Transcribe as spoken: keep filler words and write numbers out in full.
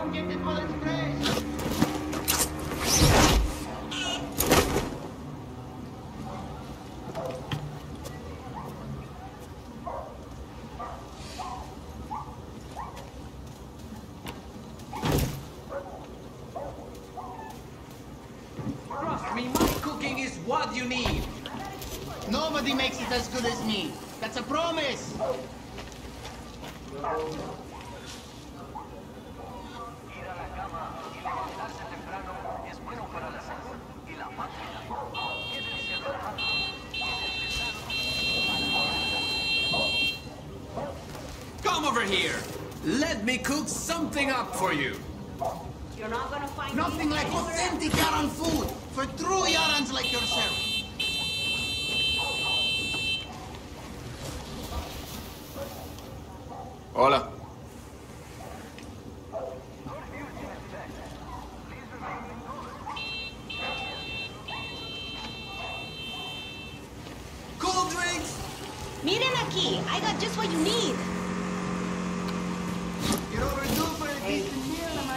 Trust me, my cooking is what you need. Nobody makes it as good as me. That's a promise. Come over here. Let me cook something up for you. You're not gonna find Nothing like authentic Yaran food for true Yarans like yourself. Hola. Cool drinks? Miren aquí, I got just what you need. You're overdue for a decent meal,